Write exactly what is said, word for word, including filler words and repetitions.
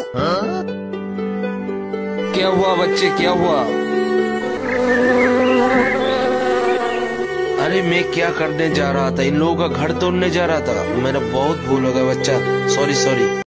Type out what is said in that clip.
हाँ? क्या हुआ बच्चे, क्या हुआ? अरे मैं क्या करने जा रहा था, इन लोगों का घर तोड़ने जा रहा था। मेरा बहुत भूल हो गया बच्चा, सॉरी सॉरी।